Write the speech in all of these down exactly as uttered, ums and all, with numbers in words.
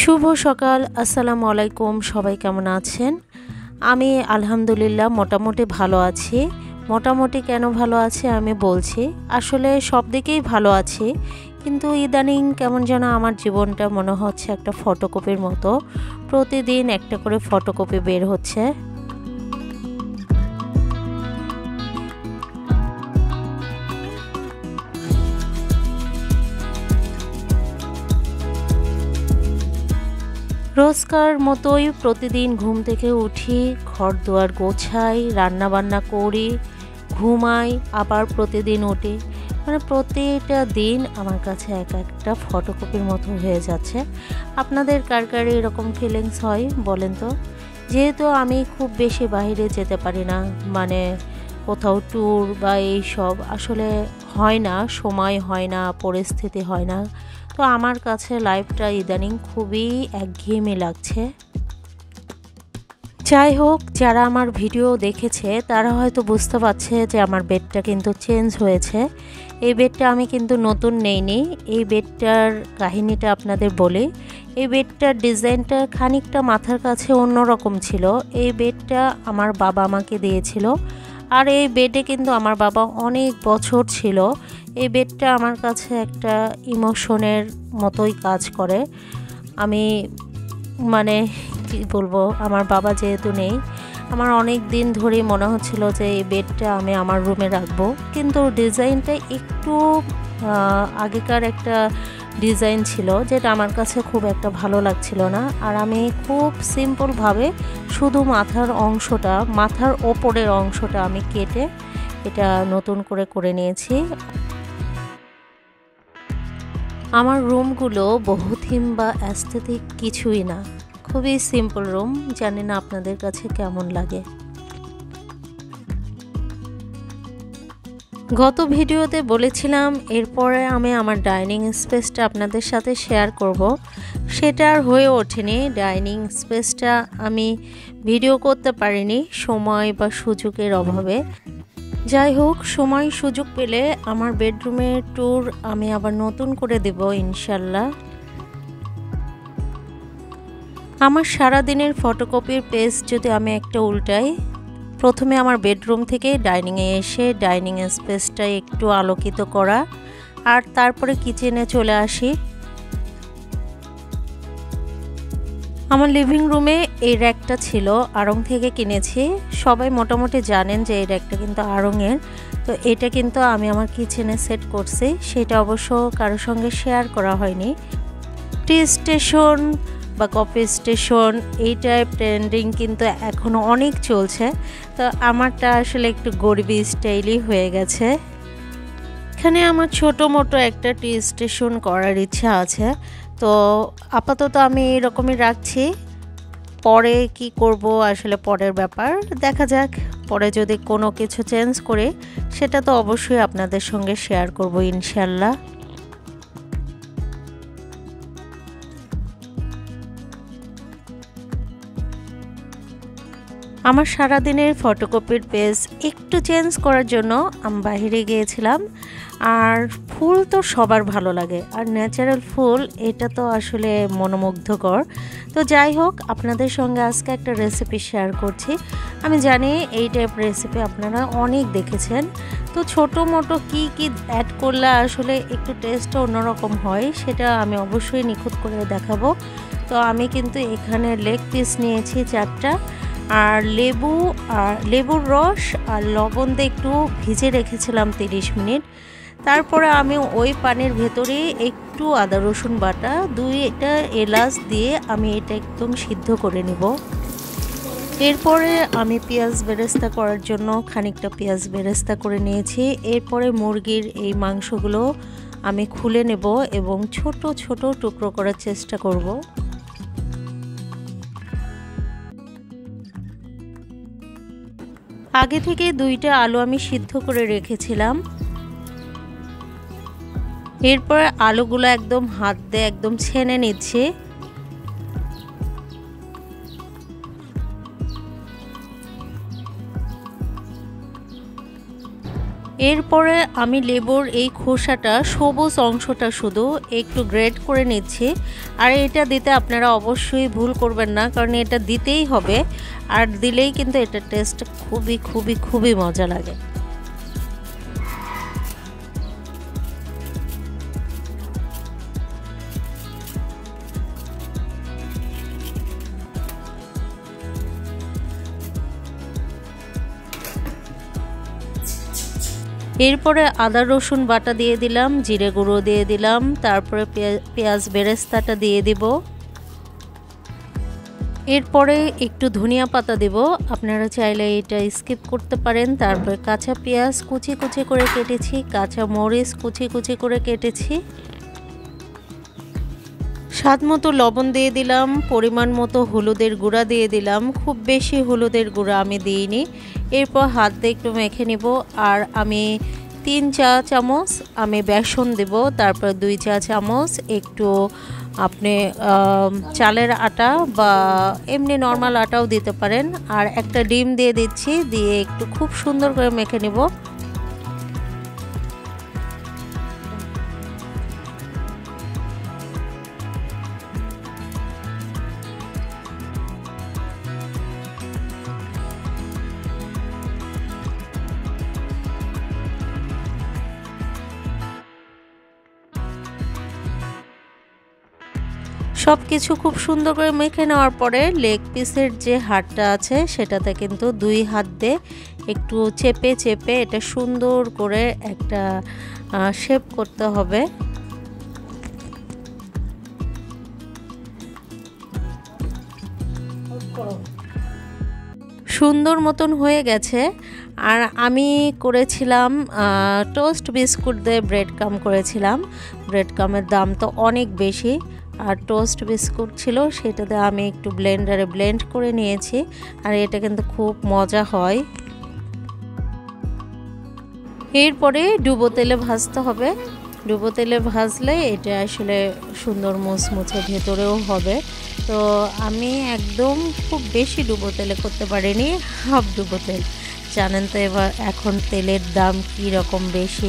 শুভ সকাল। আসসালামু আলাইকুম। সবাই কেমন আছেন? আমি আলহামদুলিল্লাহ মোটামুটি ভালো আছি। মোটামুটি কেন ভালো আছি আমি বলছি। আসলে সব দিকেই ভালো আছি, কিন্তু ইদানিং কেমন যেন আমার জীবনটা মনে হচ্ছে একটা ফটোকপির মতো। প্রতিদিন একটা করে ফটোকপি বের হচ্ছে। রোজকার মতোই প্রতিদিন ঘুম থেকে উঠি, ঘর দুয়ার গোছাই, রান্নাবান্না করি, ঘুমাই, আবার প্রতিদিন উঠি। মানে প্রতিটা দিন আমার কাছে এক একটা ফটোকপির মতো হয়ে যাচ্ছে। আপনাদের কার কার এরকম ফিলিংস হয় বলেন তো? যেহেতু আমি খুব বেশি বাইরে যেতে পারি না, মানে কোথাও ট্যুর বা এইসব আসলে হয় না, সময় হয় না, পরিস্থিতি হয় না। তো আমার কাছে লাইফটা ইদানিং খুবই একঘেয়েমি লাগছে। যাই হোক, যারা আমার ভিডিও দেখেছে তারা হয়তো বুঝতে পারছে যে আমার বেডটা কিন্তু চেঞ্জ হয়েছে। এই বেডটা আমি কিন্তু নতুন নেইনি। এই বেডটার কাহিনীটা আপনাদের বলি। এই বেডটার ডিজাইনটা খানিকটা মাথার কাছে অন্যরকম ছিল। এই বেডটা আমার বাবা আমাকে দিয়েছিল, আর এই বেডে কিন্তু আমার বাবা অনেক বছর ছিল। এই বেডটা আমার কাছে একটা ইমোশনের মতোই কাজ করে। আমি মানে কি বলবো, আমার বাবা যেহেতু নেই, আমার অনেক দিন ধরেই মনে হচ্ছিল যে এই বেডটা আমি আমার রুমে রাখবো, কিন্তু ডিজাইনটা একটু আগেকার একটা ডিজাইন ছিল, যেটা আমার কাছে খুব একটা ভালো লাগছিল না। আর আমি খুব সিম্পলভাবে শুধু মাথার অংশটা, মাথার ওপরের অংশটা আমি কেটে এটা নতুন করে করে নিয়েছি। আমার রুমগুলো বহু থিম বা অ্যাস্থেটিক কিছুই না, খুবই সিম্পল রুম। জানি না আপনাদের কাছে কেমন লাগে। গত ভিডিওতে বলেছিলাম এরপরে আমি আমার ডাইনিং স্পেসটা আপনাদের সাথে শেয়ার করব, সেটা আর হয়ে ওঠেনি। ডাইনিং স্পেসটা আমি ভিডিও করতে পারিনি সময় বা সুযোগের অভাবে। যাই হোক, সময় সুযোগ পেলে আমার বেডরুমের ট্যুর আমি আবার নতুন করে দেব ইনশাল্লাহ। আমার সারাদিনের ফটোকপির পেজ যদি আমি একটা উল্টাই, প্রথমে আমার বেডরুম থেকে ডাইনিংয়ে এসে ডাইনিং স্পেসটা একটু আলোকিত করা, আর তারপরে কিচেনে চলে আসি। আমার লিভিং রুমে এই র্যাকটা ছিল, আড়ং থেকে কিনেছি। সবাই মোটামুটি জানেন যে এই র্যাকটা কিন্তু আড়ংয়ের। তো এটা কিন্তু আমি আমার কিচেনে সেট করছি, সেটা অবশ্য কারোর সঙ্গে শেয়ার করা হয়নি। টি স্টেশন বা কফি স্টেশন এই টাইপ ট্রেন্ডিং কিন্তু এখনও অনেক চলছে। তো আমারটা আসলে একটু গরিবি স্টাইলই হয়ে গেছে। এখানে আমার ছোটো মোটো একটা টি স্টেশন করার ইচ্ছা আছে। তো আপাতত আমি এরকমই রাখছি, পরে কি করব আসলে পরের ব্যাপার, দেখা যাক। পরে যদি কোনো কিছু চেঞ্জ করে সেটা তো অবশ্যই আপনাদের সঙ্গে শেয়ার করব ইনশাল্লাহ। আমার সারাদিনের ফটোকপির পেজ একটু চেঞ্জ করার জন্য আমি বাইরে গিয়েছিলাম। আর ফুল তো সবার ভালো লাগে, আর ন্যাচারাল ফুল এটা তো আসলে মনোমুগ্ধকর। তো যাই হোক, আপনাদের সঙ্গে আজকে একটা রেসিপি শেয়ার করছি। আমি জানি এই টাইপ রেসিপি আপনারা অনেক দেখেছেন। তো ছোটো মোটো কী কী অ্যাড করলে আসলে একটু টেস্টটা অন্যরকম হয় সেটা আমি অবশ্যই নিখুঁত করে দেখাবো। তো আমি কিন্তু এখানে লেগ পিস নিয়েছি চারটা, আর লেবু আর লেবুর রস আর লবণ দিয়ে একটু ভিজে রেখেছিলাম তিরিশ মিনিট। তারপরে আমি ওই পানির ভেতরে একটু আদা রসুন বাটা, দুইটা এলাচ দিয়ে আমি এটা একদম সিদ্ধ করে নেব। এরপরে আমি পেঁয়াজ বেরেস্তা করার জন্য খানিকটা পেঁয়াজ বেরেস্তা করে নিয়েছি। এরপরে মুরগির এই মাংসগুলো আমি খুলে নেব এবং ছোট ছোট টুকরো করার চেষ্টা করব। আগে থেকে দুইটা আলু আমি সিদ্ধ করে রেখেছিলাম। এরপর আলুগুলো একদম হাত দিয়ে একদম ছেনে নিচ্ছি। এরপরে আমি লেবুর এই খোসাটা সবুজ অংশটা শুধু একটু গ্রেট করে নিচ্ছি। আর এটা দিতে আপনারা অবশ্যই ভুল করবেন না, কারণ এটা দিতেই হবে, আর দিলেই কিন্তু এটা টেস্ট খুবই খুবই খুবই মজা লাগে। এরপরে আদা রসুন বাটা দিয়ে দিলাম, জিরে গুঁড়ো দিয়ে দিলাম, তারপরে পেঁয়াজ বেরেস্তাটা দিয়ে দিব। এরপরে একটু ধনিয়া পাতা দেব, আপনারা চাইলে এটা স্কিপ করতে পারেন। তারপরে কাঁচা পেঁয়াজ কুচি কুচি করে কেটেছি, কাঁচা মরিচ কুচি কুচি করে কেটেছি। স্বাদ মতো লবণ দিয়ে দিলাম, পরিমাণ মতো হলুদের গুঁড়া দিয়ে দিলাম, খুব বেশি হলুদের গুঁড়া আমি দিইনি। এরপর হাত দিয়ে একটু মেখে নিব। আর আমি তিন চা চামচ আমি বেসন দেব, তারপর দুই চা চামচ একটু আপনি চালের আটা বা এমনি নর্মাল আটাও দিতে পারেন। আর একটা ডিম দিয়ে দিচ্ছি, দিয়ে একটু খুব সুন্দর করে মেখে নিব। সব কিছু খুব সুন্দর করে মেখে নেওয়ার পরে লেগ পিসের যে হাড়টা আছে সেটাতে কিন্তু দুই হাত দিয়ে একটু চেপে চেপে এটা সুন্দর করে একটা শেপ করতে হবে। সুন্দর মতন হয়ে গেছে। আর আমি করেছিলাম টোস্ট বিস্কুট দিয়ে ব্রেড কাম করেছিলাম। ব্রেড কামের দাম তো অনেক বেশি, আর টোস্ট বিস্কুট ছিল, সেটাতে আমি একটু ব্লেন্ডারে ব্লেন্ড করে নিয়েছি। আর এটা কিন্তু খুব মজা হয়। এরপরে ডুবো তেলে ভাজতে হবে। ডুবো তেলে ভাজলে এটা আসলে সুন্দর মুচমুচে ভেতরেও হবে। তো আমি একদম খুব বেশি ডুবো তেলে করতে পারিনি, হাফ ডুবো তেল। জানেন তো এবার এখন তেলের দাম কী রকম বেশি।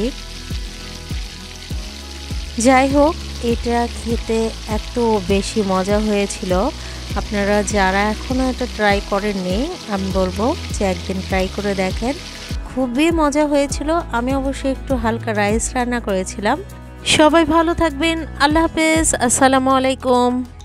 যাই হোক, এটা খেতে এত বেশি মজা হয়েছিল। আপনারা যারা এখনও এটা ট্রাই করেননি, আমি বলবো যে একদিন ট্রাই করে দেখেন, খুবই মজা হয়েছিল। আমি অবশ্যই একটু হালকা রাইস রান্না করেছিলাম। সবাই ভালো থাকবেন, আল্লাহ হাফেজ, আসসালামু আলাইকুম।